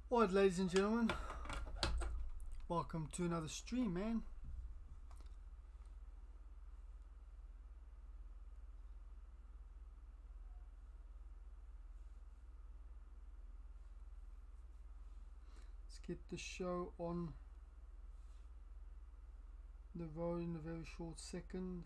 Alright, ladies and gentlemen, welcome to another stream, man. Let's get the show on the road in a very short second.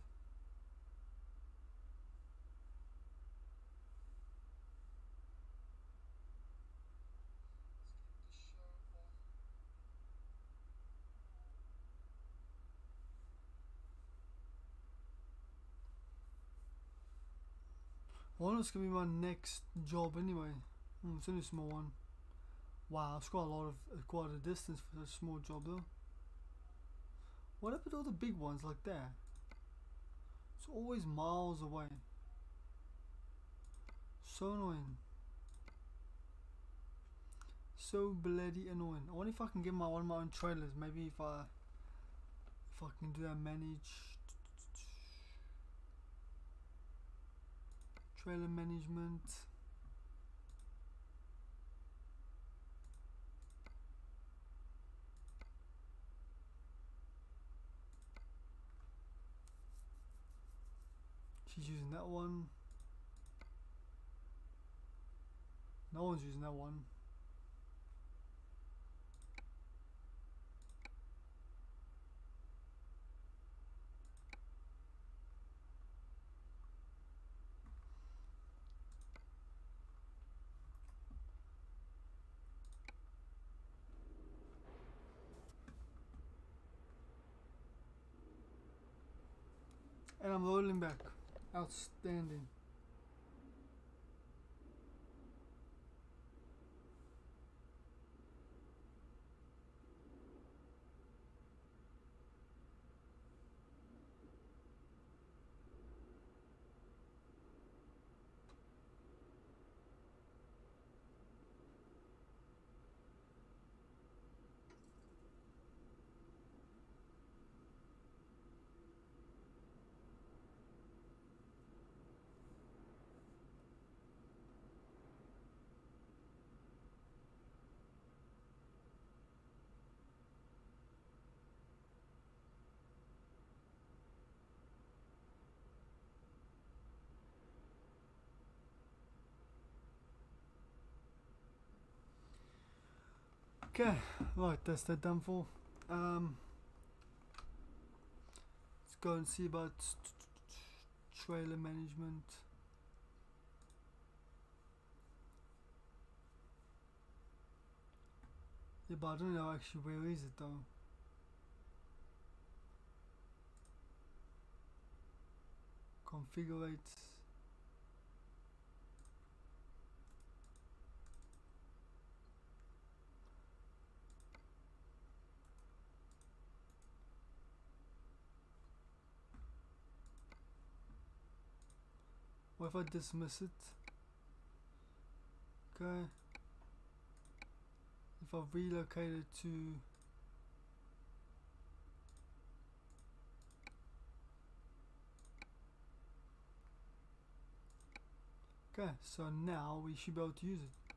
I wonder what's going to be my next job anyway. It's only a small one. Wow, it's got a lot of quite a distance for a small job though. What happened to all the big ones like that? It's always miles away. So annoying. So bloody annoying. I wonder if I can get one of my own trailers. Maybe if I can do that, manage trailer management. She's using that one. No one's using that one. And I'm rolling back. Outstanding. Okay, right, that's that done for. Let's go and see about trailer management. Yeah, but I don't know actually where is it though. Configure it. What if I dismiss it? Okay. If I relocate it to okay, so now we should be able to use it.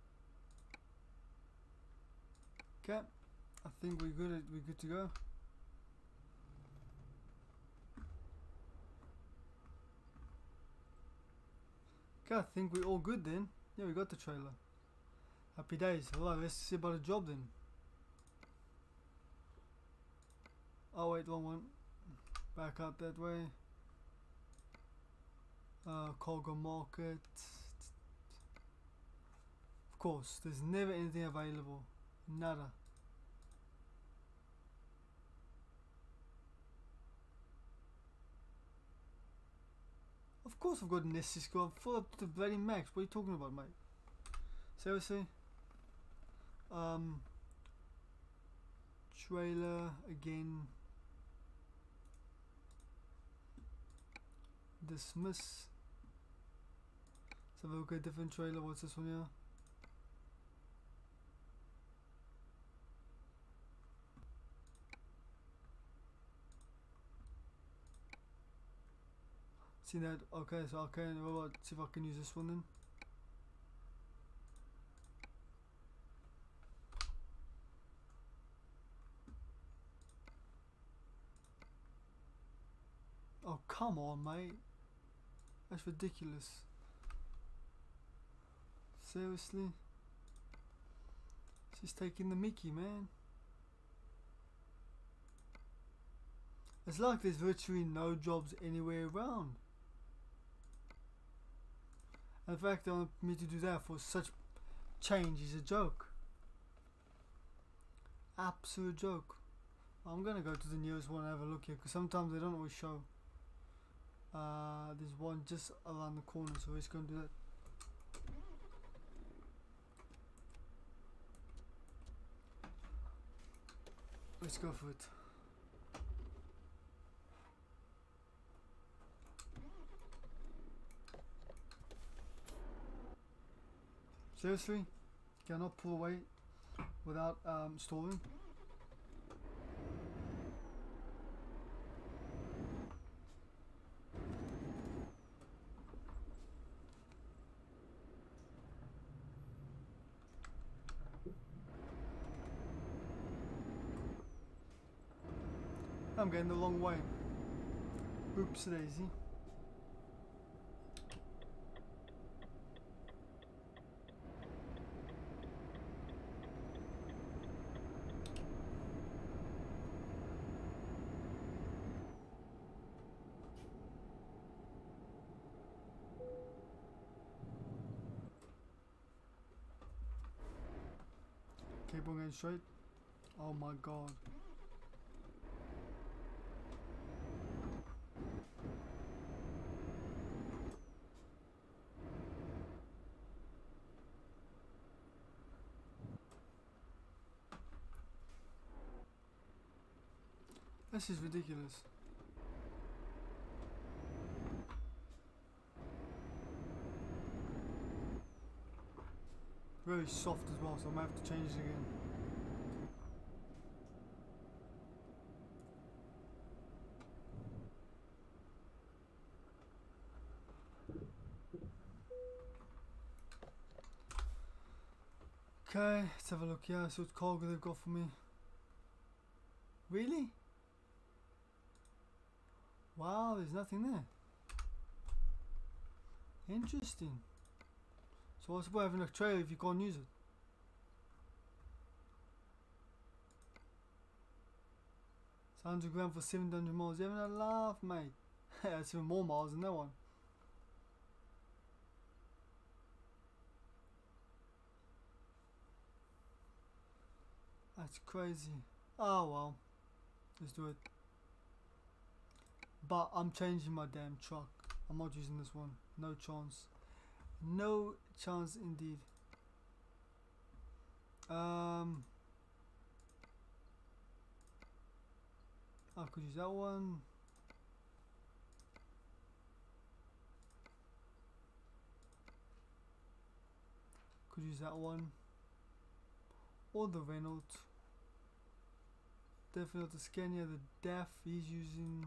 Okay, I think we're good to go. Okay, I think we're all good then. Yeah, we got the trailer. Happy days. Alright, let's see about the job then. Oh wait, wrong one. Back out that way. Cargo market. Of course, there's never anything available. Nada. Of course I've got an SC score. I'm full up to the bloody max. What are you talking about, mate? Seriously? Trailer again. Dismiss. Let's have a look at a different trailer. What's this one here? See that? Okay, so okay, well, see if I can use this one then. come on, mate. That's ridiculous. Seriously? She's taking the mickey, man. It's like there's virtually no jobs anywhere around. And the fact they want me to do that for such change is a joke. Absolute joke. I'm gonna go to the nearest one and have a look here, because sometimes they don't always show. There's one just around the corner, so we're just gonna do that. Let's go for it. Seriously? Cannot pull away without stalling? I'm getting the long way. Oops daisy. Keep on going straight. Oh my god. This is ridiculous. Very soft as well, so I might have to change it again. Okay, let's have a look. Yeah, so what cargo they've got for me. Really? Wow, there's nothing there. Interesting. So what's the point of having a trailer if you can't use it? It's 100 grand for 700 miles. You're having a laugh, mate. That's even more miles than that one. That's crazy. Oh well. Let's do it. But I'm changing my damn truck. I'm not using this one. No chance. No chance indeed. I could use that one. Could use that one. Or the Renault. Definitely not the Scania. The DAF he's using.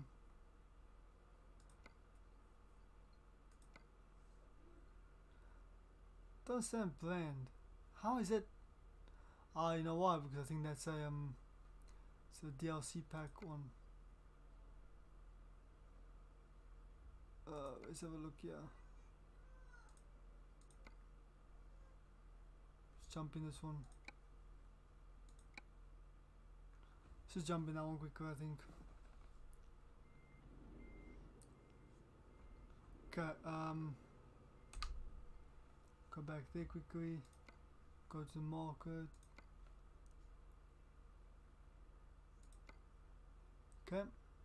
Don't sound bland. How is it? Ah, you know why? Because I think that's a it's a DLC pack one. Let's have a look here. Let's jump in this one. Let's just jump in that one quicker, I think. Okay, go back there quickly, go to the market. Okay.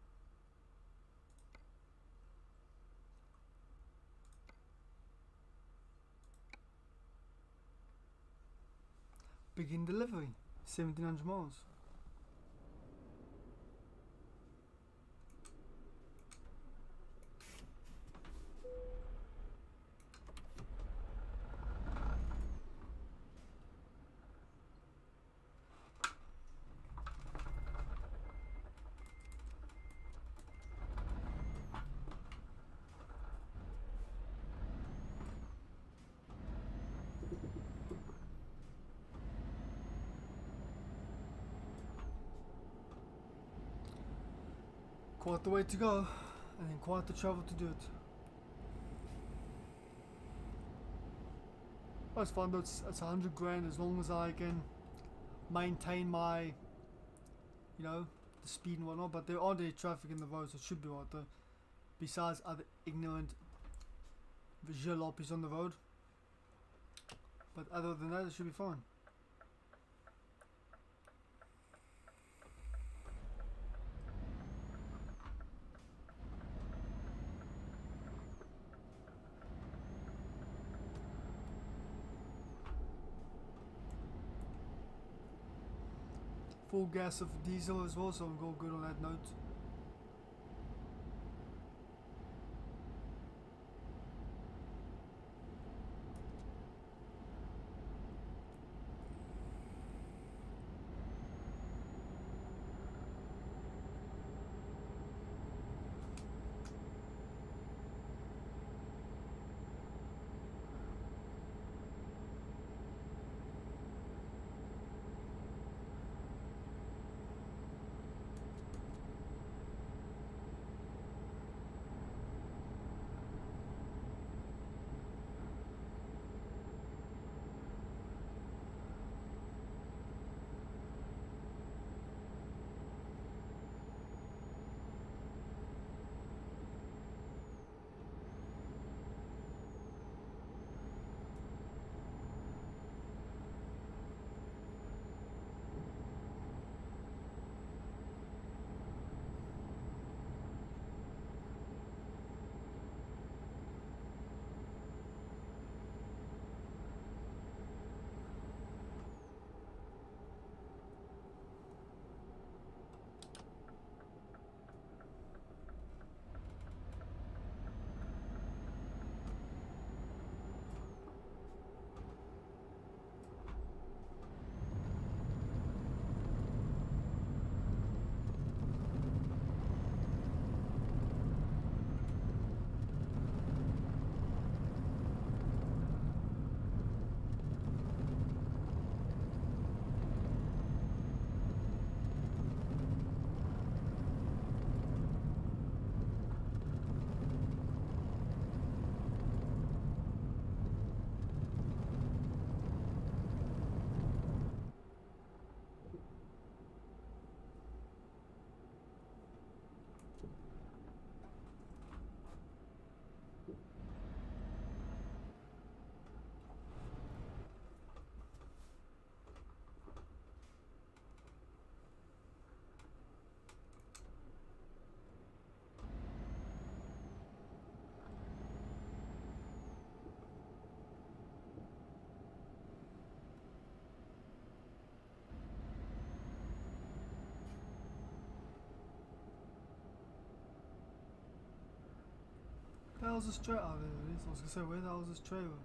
Begin delivery, 1700 miles. Quite the way to go. and then quite the travel to do it. That's fun though. It's 100 grand as long as I can maintain my, you know, the speed and whatnot. But there aren't any traffic in the road, so it should be right though. Besides other ignorant jalopies on the road. But other than that, it should be fine. Full gas of diesel as well, so I'm going good on that note. The hell's this trailer? Oh, there it is. I was gonna say, where the hell is this trailer?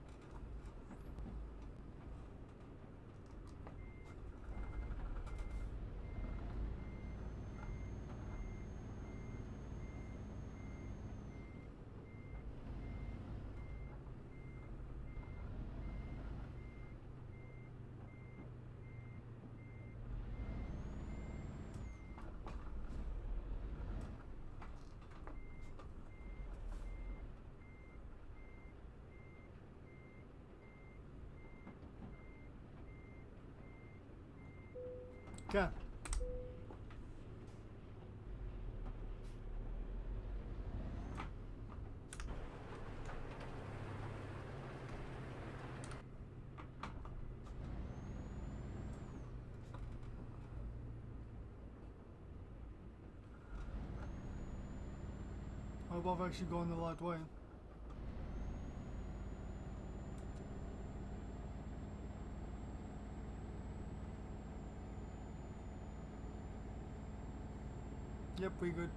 Okay. I hope I've actually gone the right way. Yep, we good.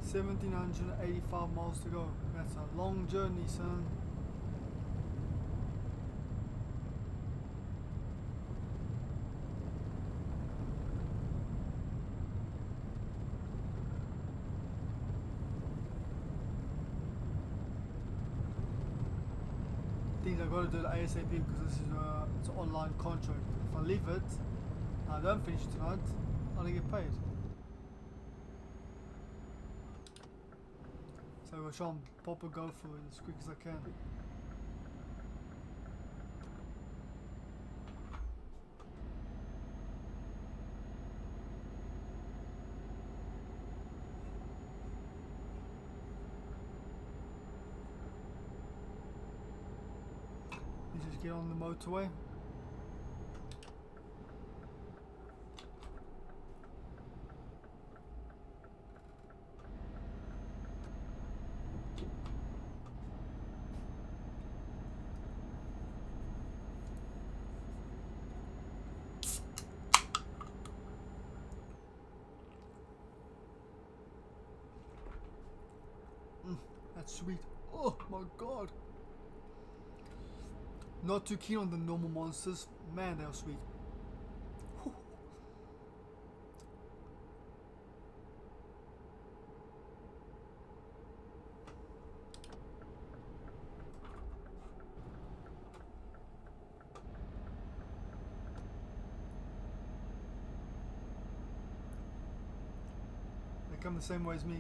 1,785 miles to go. That's a long journey, son. Things I've got to do it ASAP because this is it's an online contract. If I leave it, I don't finish tonight, I don't get paid. So I'm going to try and pop a go for it as quick as I can. You just get on the motorway. That's sweet. Oh my god. Not too keen on the normal monsters. Man, they are sweet. Whew. They come the same way as me.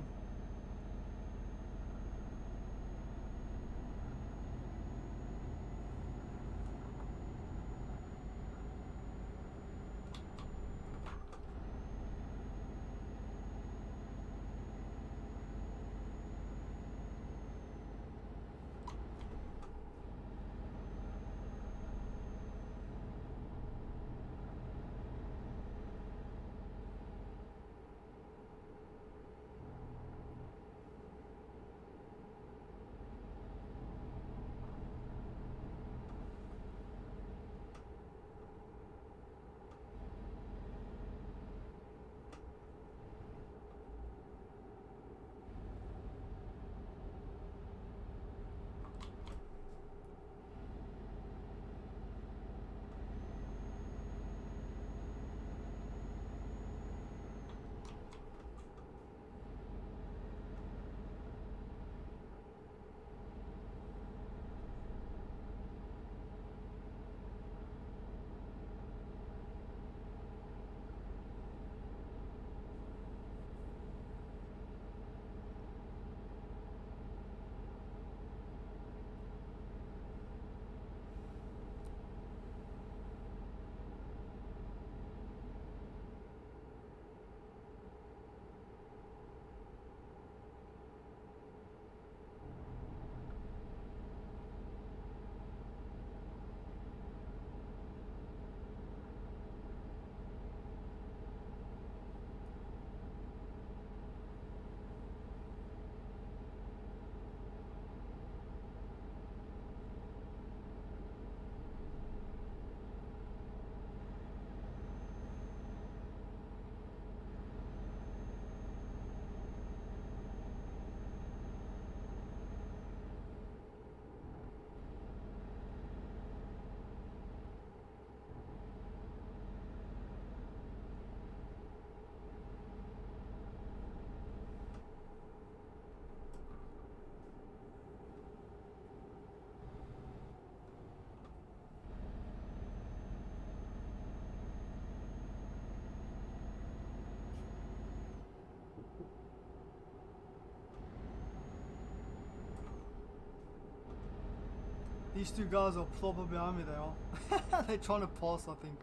These two guys are proper behind me, they are. They're trying to pass, I think.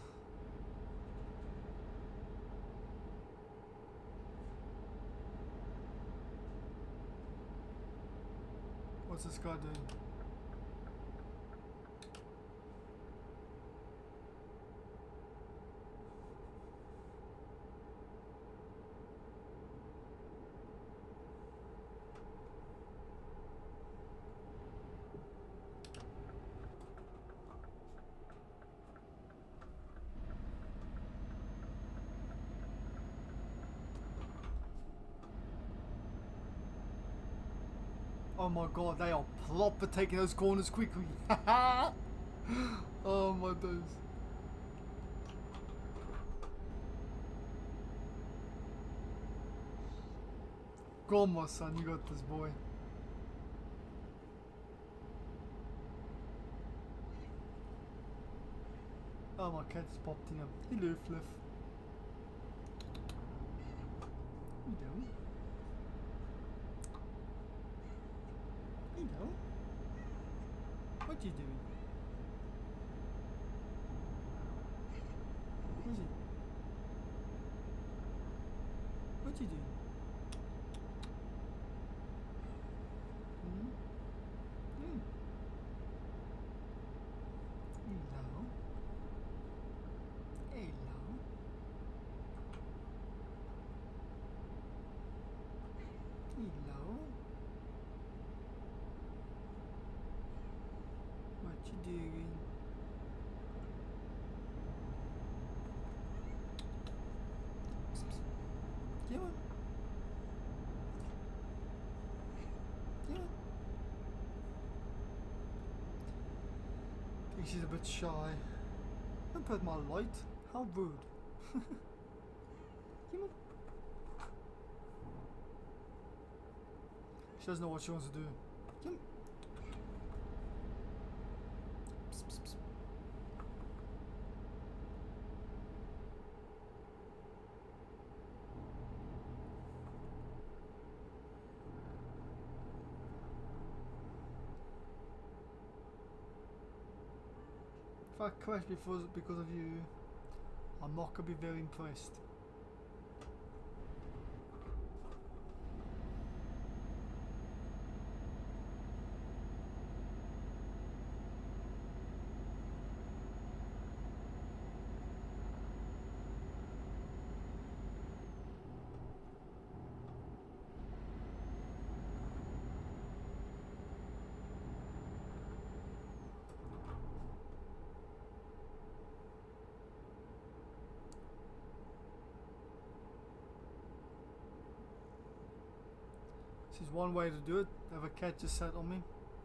What's this guy doing? Oh my god, they are proper taking those corners quickly. Oh my days. Go on, my son, you got this, boy. Oh, my cat just popped in. Hello, Fluff. Hello. Hello. What you doing? What's it? What you doing? Hmm? Hmm. Hello. Hello. Hello. What you doing? Come on. Come on. I think she's a bit shy. I put my light. How rude. Come on. She doesn't know what she wants to do. Come on. Psst, psst, psst. If I crash because of you, I'm not gonna be very impressed. This is one way to do it. Have a cat just sat on me.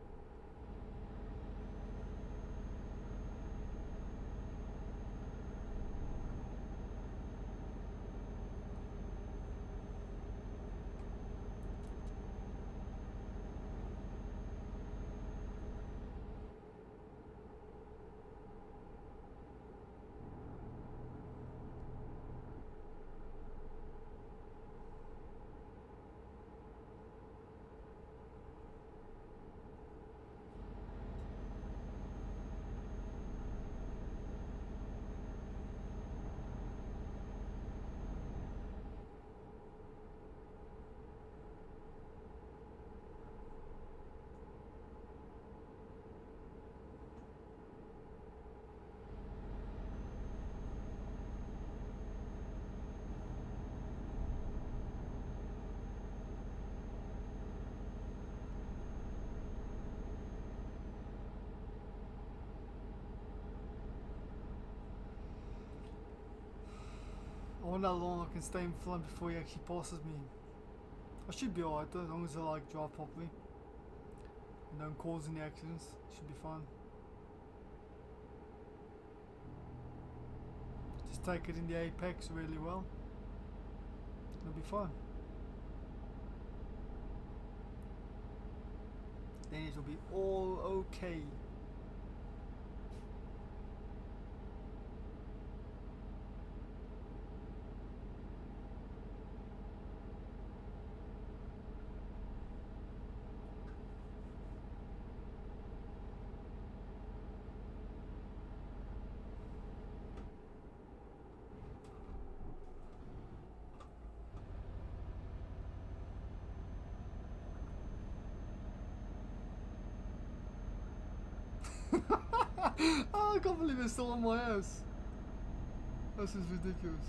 I wonder how long I can stay in front before he actually passes me. I should be alright though, as long as I like drive properly and don't cause any accidents. Should be fine. Just take it in the apex really well. It'll be fine. Then it will be all okay. Oh, I can't believe it's still on my ass. This is ridiculous.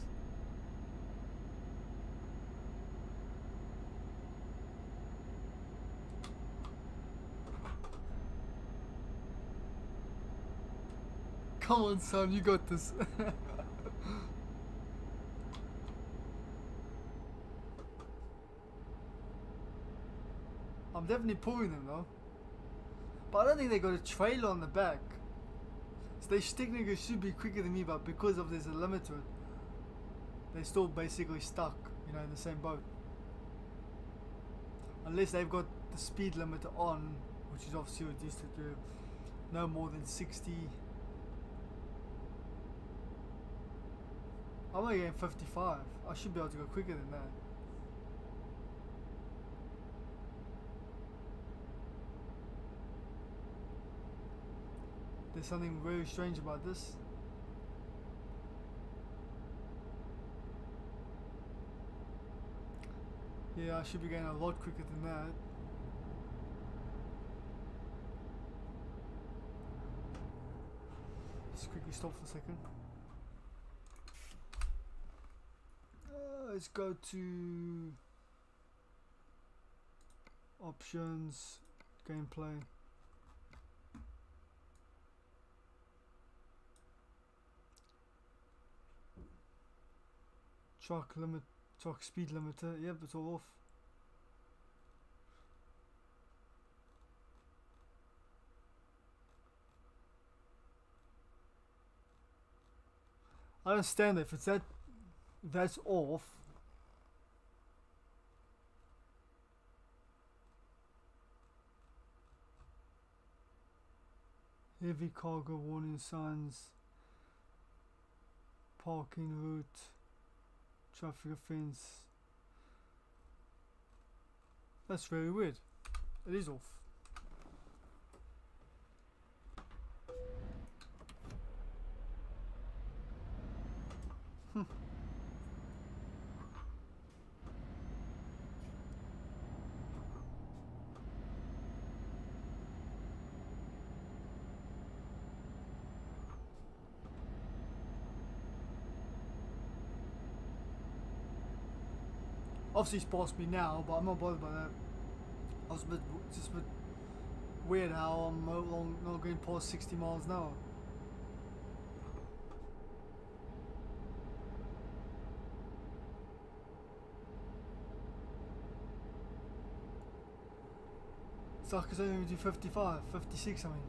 Come on, son, you got this. I'm definitely pulling them though. But I don't think they got a trailer on the back. So they technically should be quicker than me, but because of there's a limit to it, they're still basically stuck, you know, in the same boat. Unless they've got the speed limiter on, which is obviously reduced to no more than 60. I'm only getting 55. I should be able to go quicker than that. There's something very strange about this. Yeah, I should be going a lot quicker than that. Let's quickly stop for a second. Let's go to options, gameplay. Truck speed limiter. Yep, it's all off. I don't understand if it's that's off. Heavy cargo warning signs, parking route, traffic offense. That's very weird. It is off. Obviously it's past me now, but I'm not bothered by that. I was just a bit weird how I'm not going past 60 miles an hour. So I could only do 55, 56 I mean.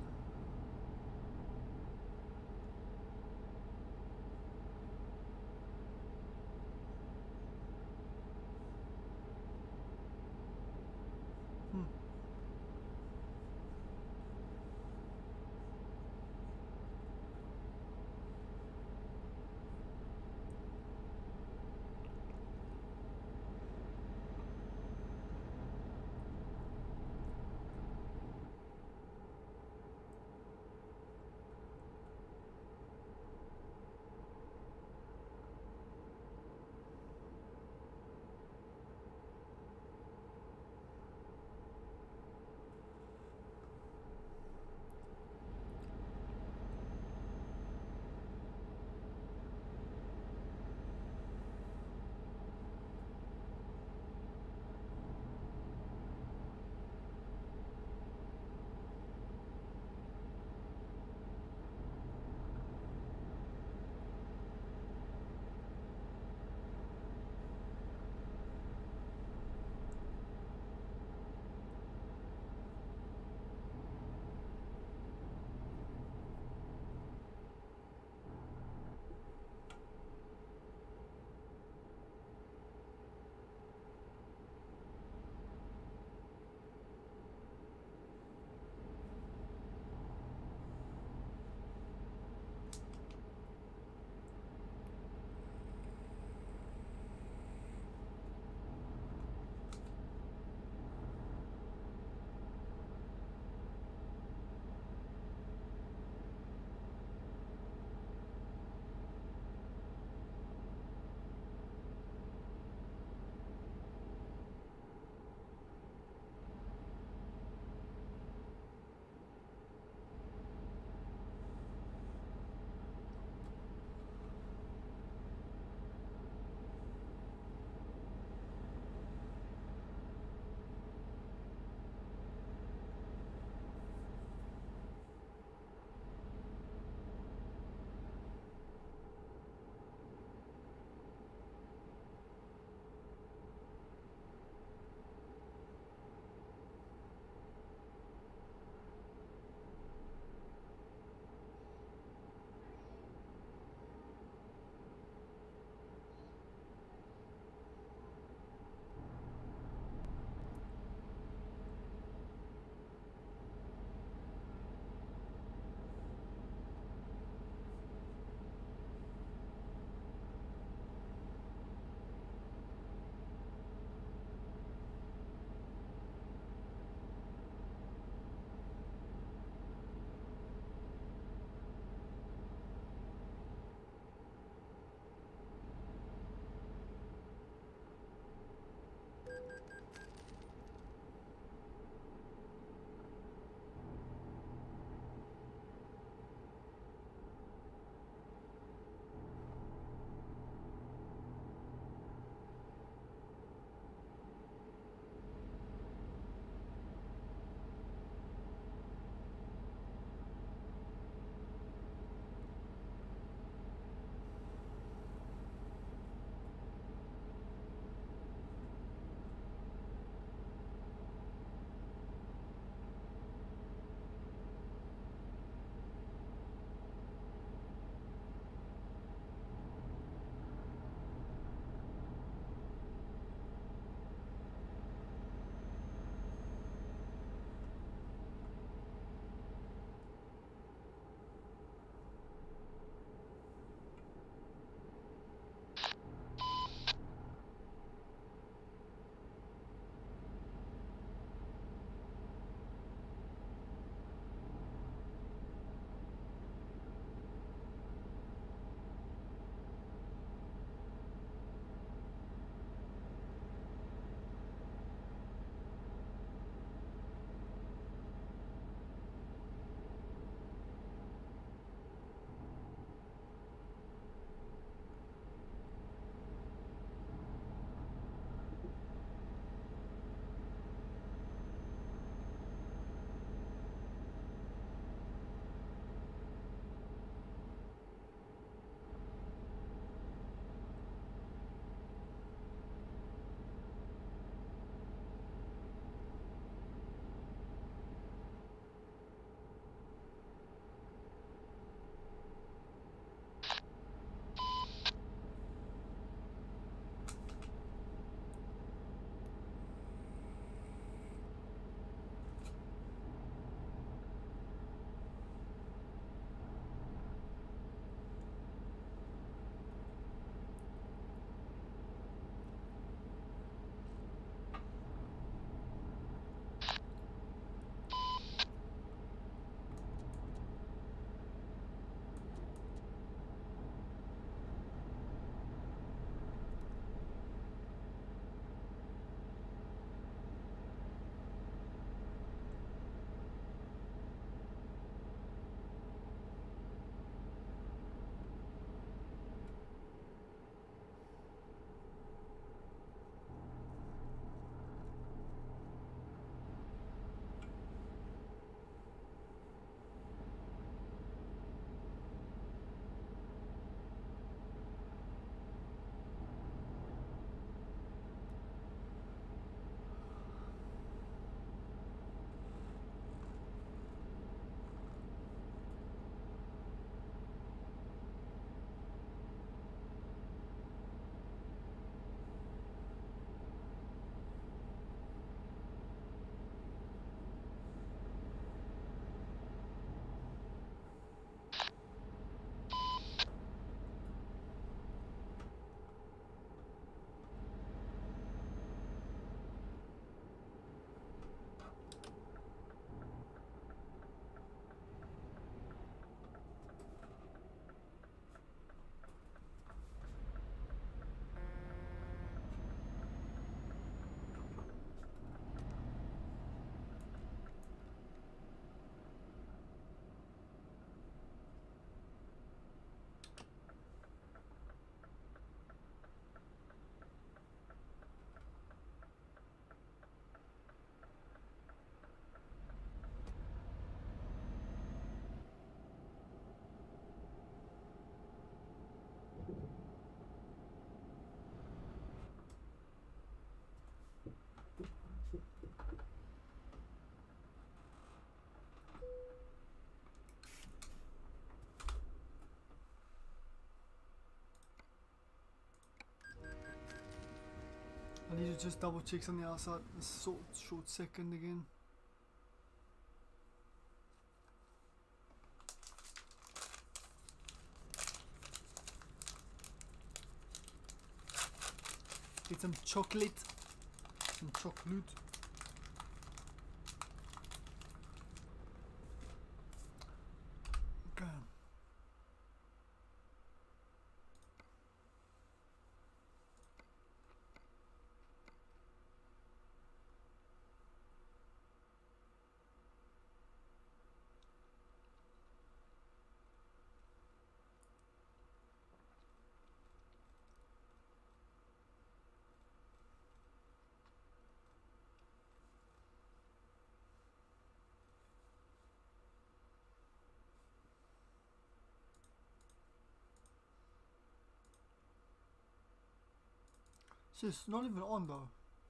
I need to just double check something else out. A short second again. Get some chocolate. Some chocolate. Okay. It's not even on though.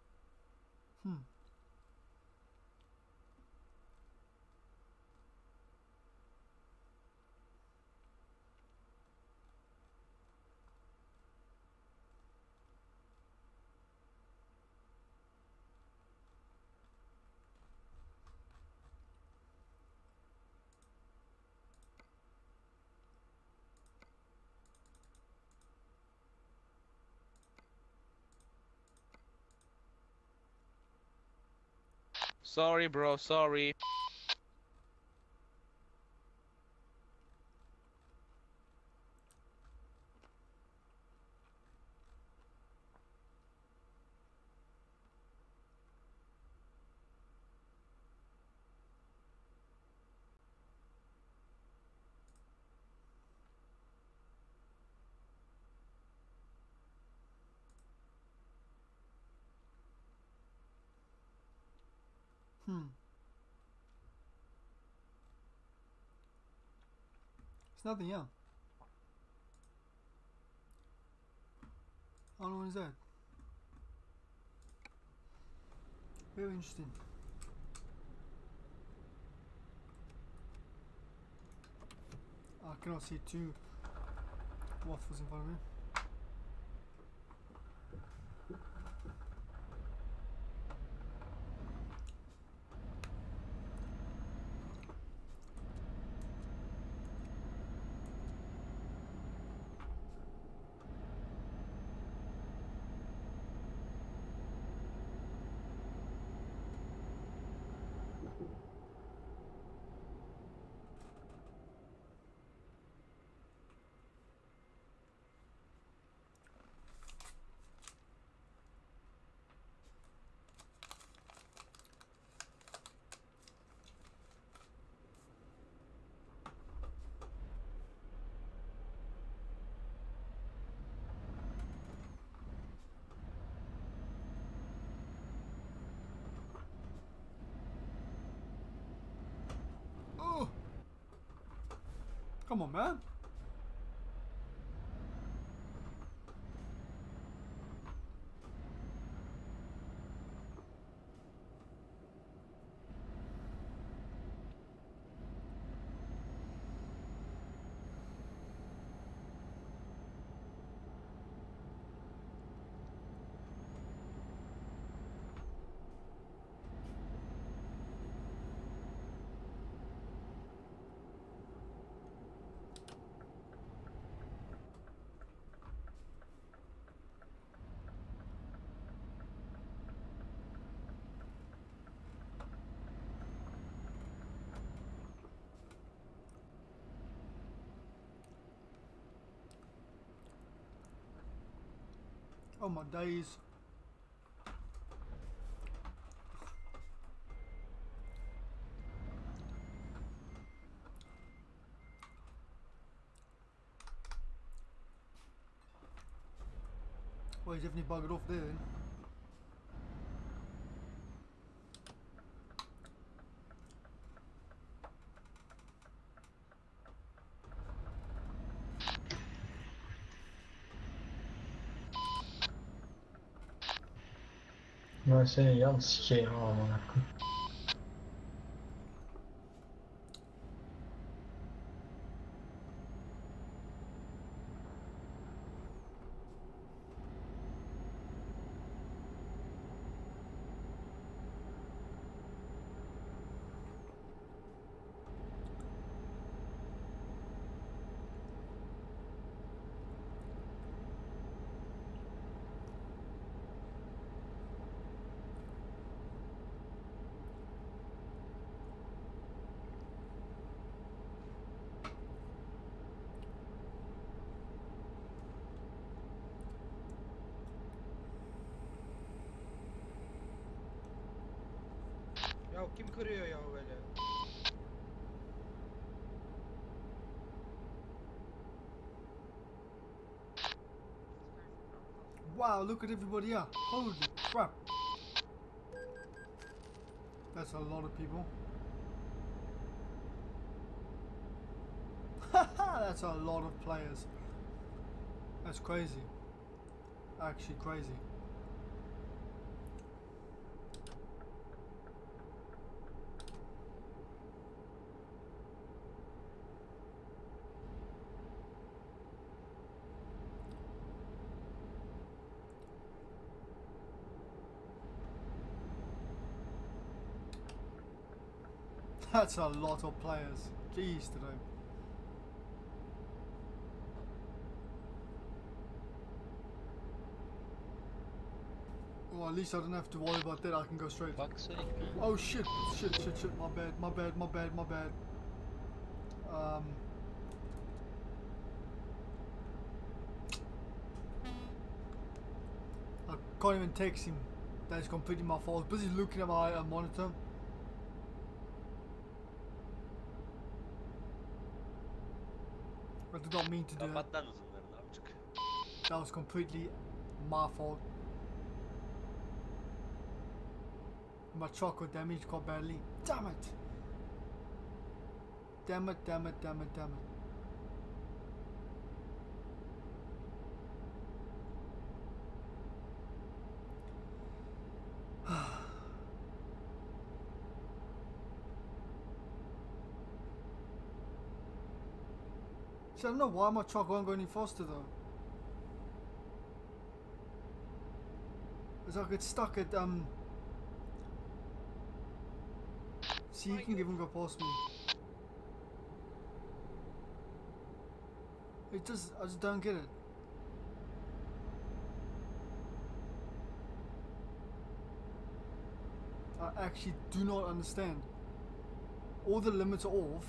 Sorry, bro, sorry. It's nothing, yeah. How long is that? Very interesting. I cannot see two waffles in front of me. Oh! Come on, man. Oh my days. Well, he's definitely buggered off there then. Jag ser ganska Ya kim kırıyor ya böyle? Wow, look at everybody here. Holy crap. That's a lot of people. That's a lot of players. That's crazy. Actually crazy. That's a lot of players. Jeez today. Well, at least I don't have to worry about that. I can go straight. Fuck's sake, man. Oh shit! Shit! Shit! Shit! My bad! My bad! My bad! My bad. I can't even text him. That is completely my fault. I was busy looking at my monitor. I did not mean to do that. Kapat lan uzunlarını amcık. That was completely my fault. My chocolate damaged quite badly. Damn it! Damn it, damn it, damn it, damn it. See, I don't know why my truck won't go any faster though. It's like it's stuck at see, you can even go past me. I just don't get it. I actually do not understand. All the limits are off.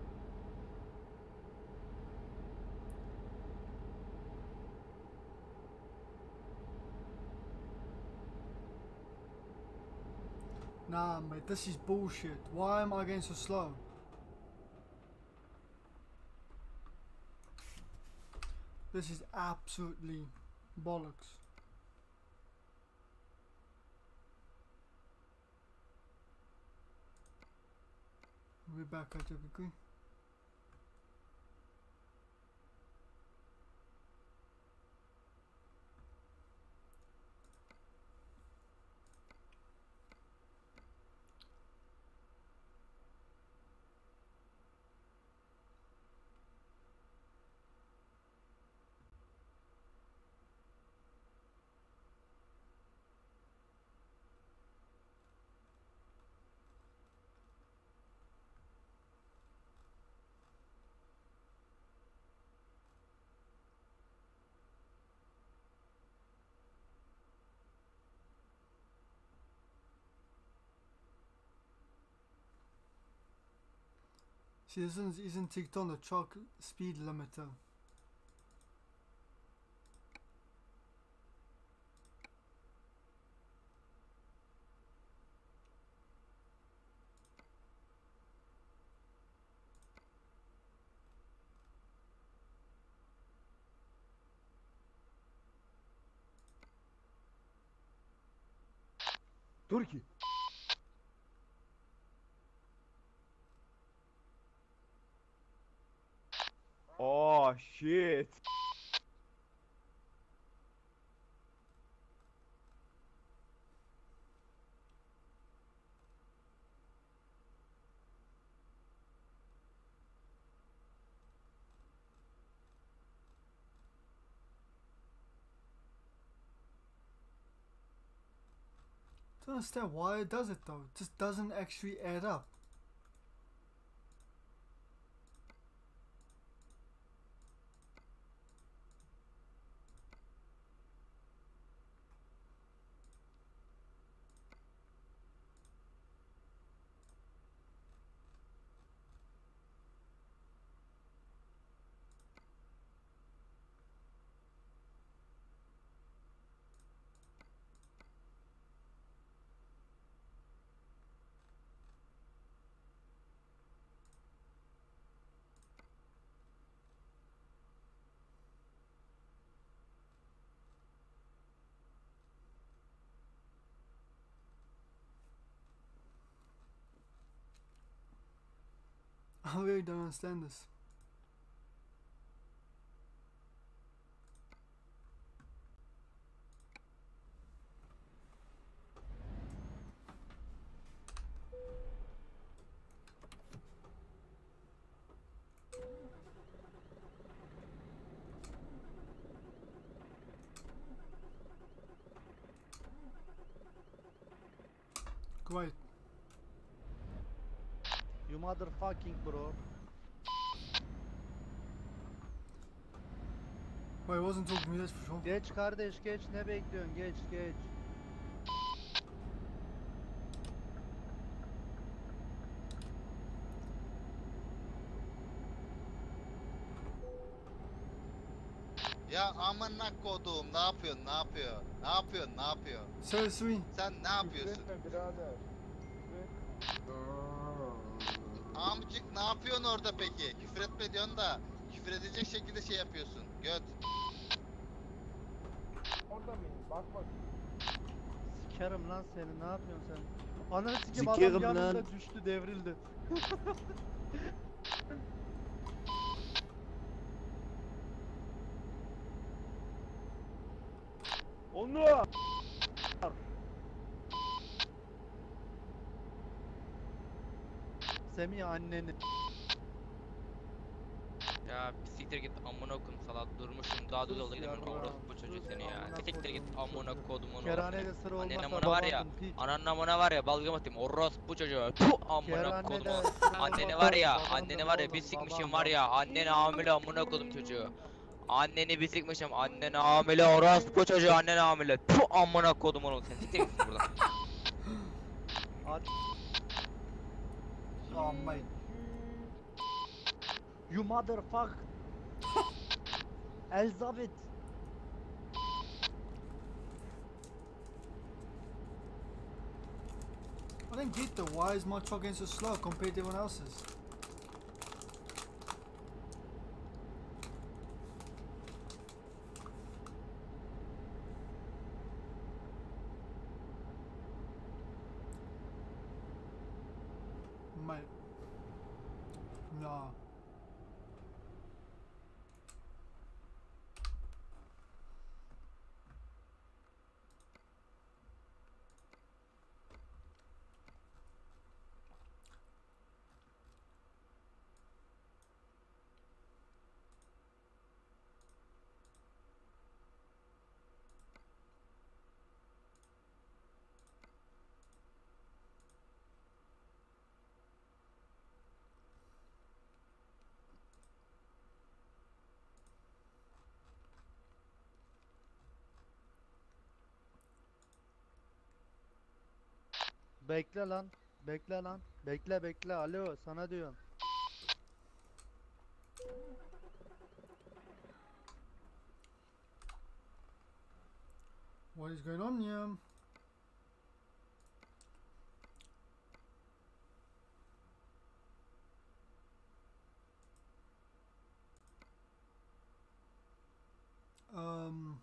Nah, mate, this is bullshit. Why am I getting so slow? This is absolutely bollocks. We're back at it quickly. See, this isn't ticked on the truck speed limiter. Turkey. Oh shit. I don't understand why it does it though. It just doesn't actually add up. I really don't understand this. Great. You motherfucking bro. Well, he wasn't talking to me, that's for sure. Geç kardeş geç, ne bekliyorsun, geç geç. Ya amına koduğum ne yapıyorsun? Ne yapıyor? Ne yapıyorsun? Ne yapıyor? Seriously? Sen ne yapıyorsun? Küfretme birader. Amcık ne yapıyorsun orada peki? Küfür etme diyorsun da küfür edecek şekilde şey yapıyorsun. Göt. Orada mıyım? Bak bak. Sikerim lan seni, ne yapıyorsun sen? Ananı sikeyim, Sikerim adam yanında lan. düştü, devrildi. Onu. Semih anneni. Ya bir siktir git amına koyayım salak durmuşum daha düz oldu gidelim Yarrağım, orospu çocuğu sus, seni ya. amına Siktir git kodumun amına çocuğu. kodumun oğlu Kerhanede seni. sıra Annenin olmasa amına var ya. babandım, piç. Ananın amına var ya balgam atayım orospu çocuğu. Puh amına Kerhanede kodumun. sıra Anneni olmasa var ya babandım anneni var ya bir oğlum, sikmişim babam, var ya. babam. Anneni hamile amına kodum çocuğu. Anneni bir sikmişim anneni hamile orospu çocuğu anneni hamile. Puh amına kodumun oğlu seni. Siktir git buradan. Hadi. Oh, mate. You motherfuck. Elizabeth. I don't get that. Why is my truck getting so slow compared to everyone else's? Mate. Nah. Bekle lan. Bekle lan. Bekle bekle. Alo, sana diyorum. What is going on here? Um.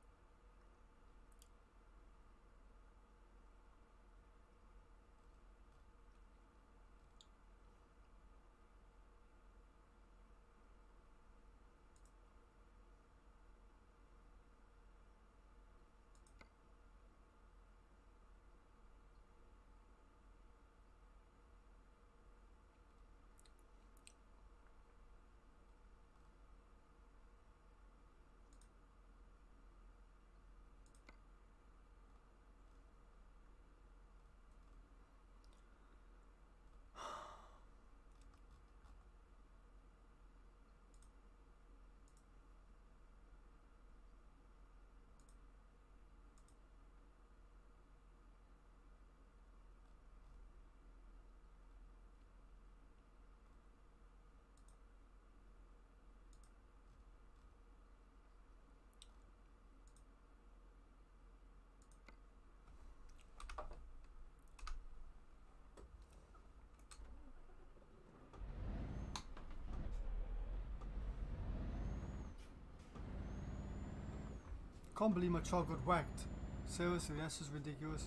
Can't believe my truck got whacked. Seriously, that's just ridiculous.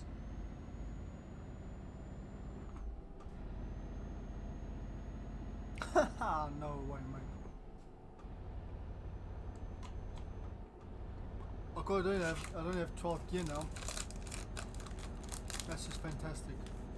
Ah, no way, mate. Okay, I don't have 12th gear now. That's just fantastic.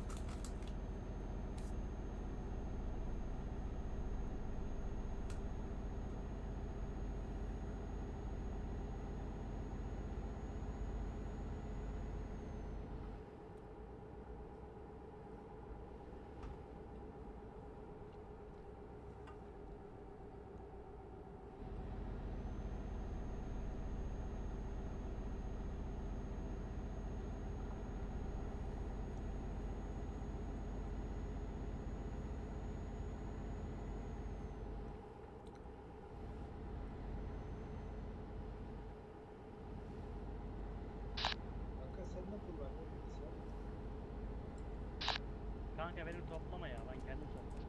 Kanka sen ne kullandın bilgisayar? Kanka benim toplama ya, ben kendim topladım.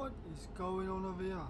What is going on over here?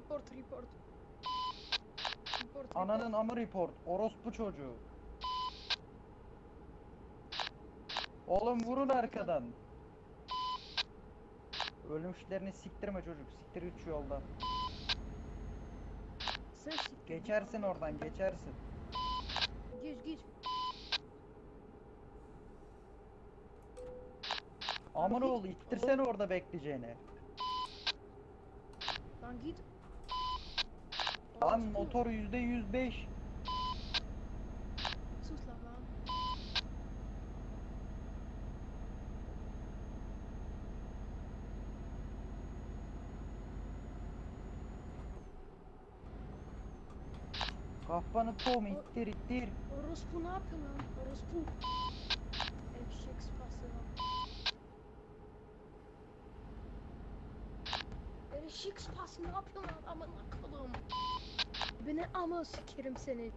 Report. Report. Ananın amı report. Orospu çocuğu. Oğlum vurun arkadan. Ölmüşlerini siktirme çocuk. Siktir git şu yoldan. Sen siktir. Geçersin oradan geçersin. Geç. Aman oğlu ittirsene orada bekleyeceğini. Lan git. Lan motor %105. Sus lan. Kafanı tom ittir. Orospu ne yapıyor lan? Orospu. Eşek sıpası lan. Eşek sıpası ne yapıyor lan? Aman akalım. Beni ama sikerim seni.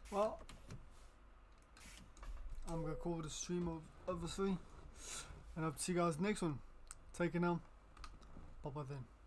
Well, I'm gonna call the stream of the three, and I'll see you guys next one. Take it now. Bye bye then.